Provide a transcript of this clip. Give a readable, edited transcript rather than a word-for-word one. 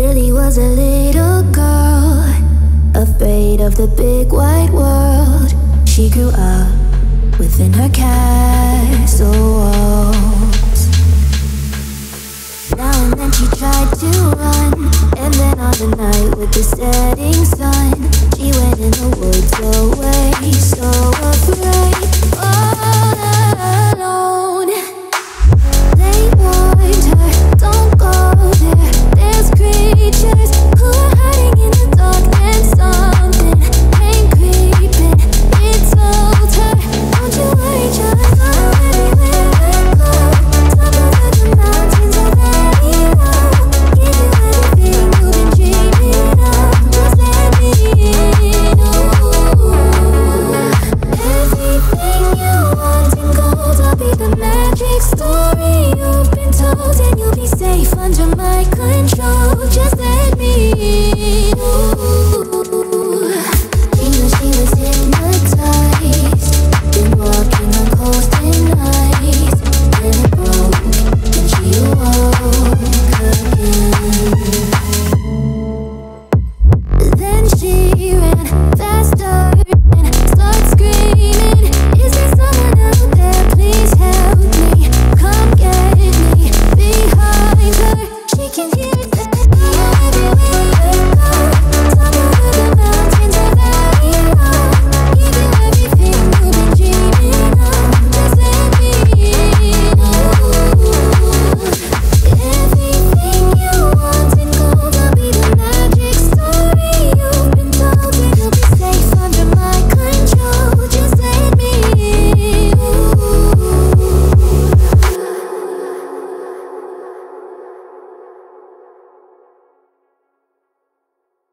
Lily was a little girl, afraid of the big wide world. She grew up within her castle walls. Now and then she tried to run,